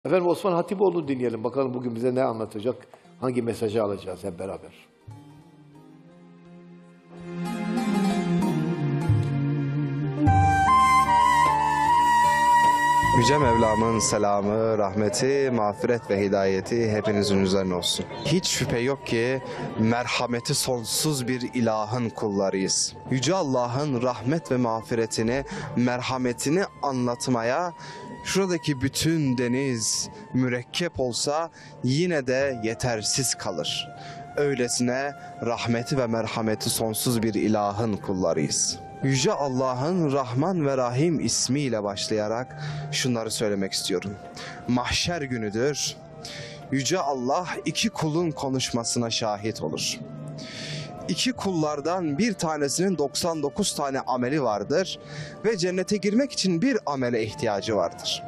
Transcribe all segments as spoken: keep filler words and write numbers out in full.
Efendim Osman Hatipoğlu'nu dinleyelim. Bakalım bugün bize ne anlatacak, hangi mesajı alacağız hep beraber. Yüce Mevlam'ın selamı, rahmeti, mağfiret ve hidayeti hepinizin üzerine olsun. Hiç şüphe yok ki merhameti sonsuz bir ilahın kullarıyız. Yüce Allah'ın rahmet ve mağfiretini, merhametini anlatmaya şuradaki bütün deniz mürekkep olsa yine de yetersiz kalır. Öylesine rahmeti ve merhameti sonsuz bir ilahın kullarıyız. Yüce Allah'ın Rahman ve Rahim ismiyle başlayarak şunları söylemek istiyorum. Mahşer günüdür. Yüce Allah iki kulun konuşmasına şahit olur. İki kullardan bir tanesinin doksan dokuz tane ameli vardır ve cennete girmek için bir amele ihtiyacı vardır.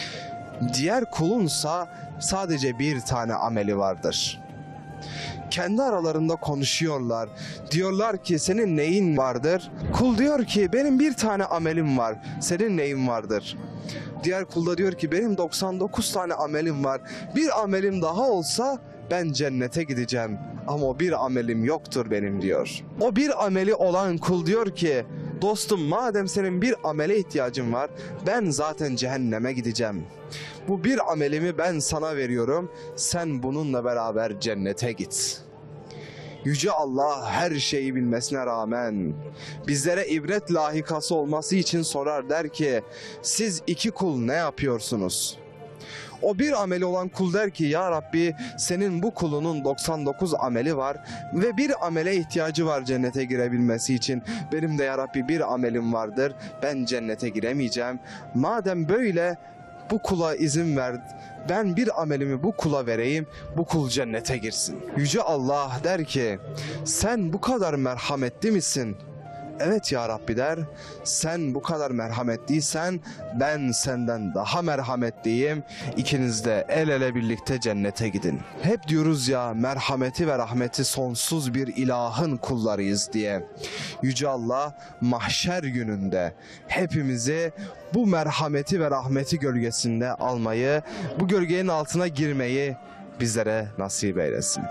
Diğer kulunsa sadece bir tane ameli vardır. Kendi aralarında konuşuyorlar. Diyorlar ki senin neyin vardır? Kul diyor ki benim bir tane amelim var. Senin neyin vardır? Diğer kul da diyor ki benim doksan dokuz tane amelim var. Bir amelim daha olsa ben cennete gideceğim. Ama o bir amelim yoktur benim diyor. O bir ameli olan kul diyor ki dostum madem senin bir amele ihtiyacın var ben zaten cehenneme gideceğim. Bu bir amelimi ben sana veriyorum. Sen bununla beraber cennete git. Yüce Allah her şeyi bilmesine rağmen bizlere ibret lahikası olması için sorar, der ki siz iki kul ne yapıyorsunuz? O bir ameli olan kul der ki ya Rabbi senin bu kulunun doksan dokuz ameli var ve bir amele ihtiyacı var cennete girebilmesi için. Benim de ya Rabbi bir amelim vardır, ben cennete giremeyeceğim. Madem böyle bu kula izin ver, ben bir amelimi bu kula vereyim, bu kul cennete girsin. Yüce Allah der ki sen bu kadar merhametli misin? Evet ya Rabbi der, sen bu kadar merhametliysen ben senden daha merhametliyim. İkiniz de el ele birlikte cennete gidin. Hep diyoruz ya merhameti ve rahmeti sonsuz bir ilahın kullarıyız diye. Yüce Allah mahşer gününde hepimizi bu merhameti ve rahmeti gölgesinde almayı, bu gölgenin altına girmeyi bizlere nasip eylesin.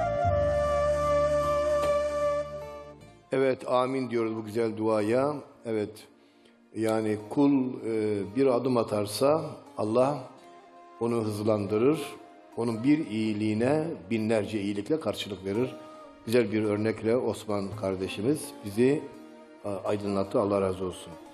Evet, amin diyoruz bu güzel duaya. Evet, yani kul e, bir adım atarsa Allah onu hızlandırır. Onun bir iyiliğine binlerce iyilikle karşılık verir. Güzel bir örnekle Osman kardeşimiz bizi aydınlattı. Allah razı olsun.